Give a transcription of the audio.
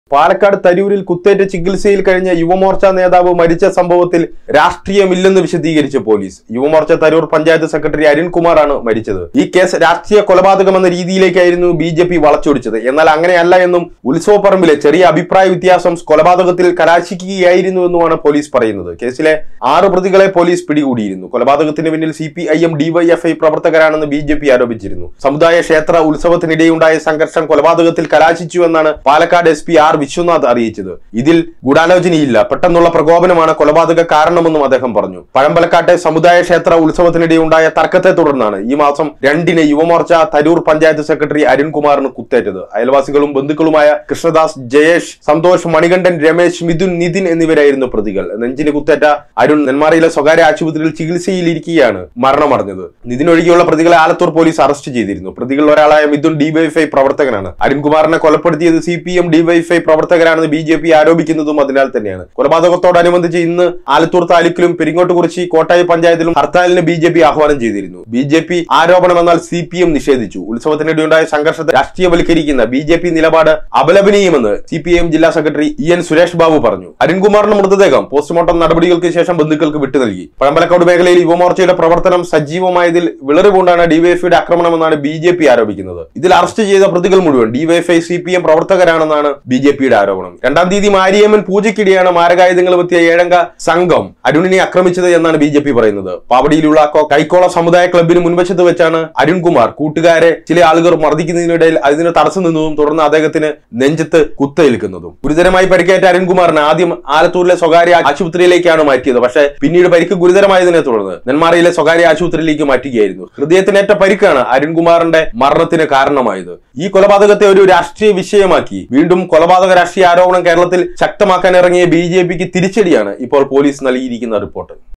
പാലക്കാട് തരൂരിൽ കുത്തേറ്റ് ചികിത്സയിൽ കഴിഞ്ഞ യുവമോർച്ച നേതാവ് മരിച്ച സംഭവത്തിൽ രാഷ്ട്രീയമില്ലെന്ന് വിശദീകരിച്ച പോലീസ്. യുവമോർച്ച തരൂർ പഞ്ചായത്ത് സെക്രട്ടറി അരുൺകുമാറാണ് മരിച്ചത്. ഈ കേസ് രാഷ്ട്രീയ കൊലപാതകമെന്ന രീതിയിലേക്കായിരുന്നു BJP വളച്ചൊടിച്ചത്. എന്നാൽ അങ്ങനെയല്ല എന്നും ഉത്സവപ്പറമ്പിലെ ചെറിയ അഭിപ്രായ വ്യത്യാസം കൊലപാതകത്തിൽ കലാശിക്കുകയായിരുന്നുവെന്നുമാണ് പോലീസ് പറയുന്നത്. കേസിലെ 6 പ്രതികളെ പോലീസ് പിടികൂടിയിരുന്നു. കൊലപാതകത്തിന് പിന്നിൽ CPIM DYFI പ്രവർത്തകരാണെന്ന് BJP ആരോപിച്ചിരുന്നു. സമുദായ ക്ഷേത്ര ഉത്സവത്തിനിടെയുണ്ടായ സംഘർഷം കൊലപാതകത്തിൽ കലാശിച്ചുവെന്നാണ് പാലക്കാട് SP R വിശ്വനാഥ് അറിയിച്ചത്. ഇതിൽ ഗൂഢാലോചനയില്ല, പെട്ടെന്നുള്ള പ്രകോപനമാണ് കൊലപാതക കാരണമെന്നും അദ്ദേഹം പറഞ്ഞു. പഴമ്പലക്കാട്ടെ സമുദായ ക്ഷേത്ര ഉത്സവത്തിനിടെയുണ്ടായ തർക്കത്തെ തുടർന്നാണ് ഈ മാസം 2-ന് യുവമോർച്ച തരൂർ പഞ്ചായത്ത് സെക്രട്ടറി അരുൺകുമാറിന് കുത്തേറ്റത്. അയൽവാസികളും ബന്ധുക്കളുമായ കൃഷ്ണദാസ്, ജയേഷ്, സന്തോഷ്, മണികണ്ഠൻ, രമേശ്, മിഥുൻ, നിതിൻ എന്നിവരായിരുന്നു പ്രതികൾ. നെഞ്ചിന് കുത്തേറ്റ അരുൺ നെന്മാറയിലെ സ്വകാര്യ ആശുപത്രിയിൽ ചികിത്സയിലിരിക്കെയാണ് മരണമടഞ്ഞത്. നിതിനൊഴികെയുള്ള പ്രതികളെ ആലത്തൂർ പോലീസ് അറസ്റ്റ് ചെയ്തിരുന്നു. പ്രതികളിൽ ഒരാളായ മിഥുൻ DYFI പ്രവർത്തകനാണ്. അരുൺകുമാറിനെ കൊലപ്പെടുത്തിയത് CPM DYFI പ്രവർത്തകരാണെന്ന് BJP ആരോപിക്കുന്നതും അതിനാൽ തന്നെയാണ്. കൊലപാതകത്തോടനുബന്ധിച്ച് ഇന്ന് ആലത്തൂർ താലൂക്കിലും പെരിങ്ങോട്ടുകുറിച്ചി, കോട്ടായി പഞ്ചായത്തിലും ഹർത്താലിന് BJP ആഹ്വാനം ചെയ്തിരുന്നു. BJP ആരോപണം എന്നാൽ CPM നിഷേധിച്ചു. ഉത്സവത്തിനിടെയുണ്ടായ സംഘർഷത്തെ രാഷ്ട്രീയവൽക്കരിക്കുന്ന BJP നിലപാട് അപലപനീയമെന്ന് CPIM ജില്ലാ സെക്രട്ടറി EN സുരേഷ് ബാബു പറഞ്ഞു. അരുൺകുമാറിന്റെ മൃതദേഹം പോസ്റ്റ്മോർട്ടം നടപടികൾക്ക് ശേഷം ബന്ധുക്കൾക്ക് വിട്ടു നൽകി. പഴമ്പലക്കാട് മേഖലയിൽ യുവമോർച്ചയുടെ പ്രവർത്തനം സജീവമായതിൽ വിളറിപൂണ്ടാണ് DYFIയുടെ ആക്രമണമെന്നാണ് BJP ആരോപിക്കുന്നത്. ഇതിൽ അറസ്റ്റ് ചെയ്ത പ്രതികൾ മുഴുവൻ DYFI CPM പ്രവർത്തകരാണെന്നാണ് BJPയുടെ ആരോപണം. 2-ാം തീയതി മാരിയമ്മൻ പൂജയ്ക്കിടെയാണ് മാരകായുധങ്ങളുമെത്തിയ 7-അംഗ സംഘം അരുണിനെ ആക്രമിച്ചത് എന്നാണ് BJP പറയുന്നത്. പാവടിയിലുള്ള കൈക്കോള സമുദായ ക്ലബിന് മുൻവശത്ത് വെച്ചാണ് അരുൺകുമാർ കൂട്ടുകാരെ ചില ആളുകൾ മർദ്ദിക്കുന്നതിനിടയിൽ അതിന് തടസ്സം നിന്നതും തുടർന്ന് അദ്ദേഹത്തിന് നെഞ്ചത്ത് കുത്തേൽക്കുന്നതും. ഗുരുതരമായി പരിക്കേറ്റ അരുൺകുമാറിനെ ആദ്യം ആലത്തൂരിലെ സ്വകാര്യ ആശുപത്രിയിലേക്കാണ് മാറ്റിയത്. പക്ഷേ പിന്നീട് പരിക്ക് ഗുരുതരമായതിനെ തുടർന്ന് നെന്മാറയിലെ സ്വകാര്യ ആശുപത്രിയിലേക്ക് മാറ്റുകയായിരുന്നു. ഹൃദയത്തിനേറ്റ പരിക്കാണ് അരുൺകുമാറിന്റെ മരണത്തിന് കാരണമായത്. ഈ കൊലപാതകത്തെ ഒരു രാഷ്ട്രീയ വിഷയമാക്കി വീണ്ടും കൊലപാതക രാഷ്ട്രീയ ആരോപണം കേരളത്തിൽ ശക്തമാക്കാൻ ഇറങ്ങിയ BJPക്ക് തിരിച്ചടിയാണ് ഇപ്പോൾ പോലീസ് നൽകിയിരിക്കുന്ന റിപ്പോർട്ട്.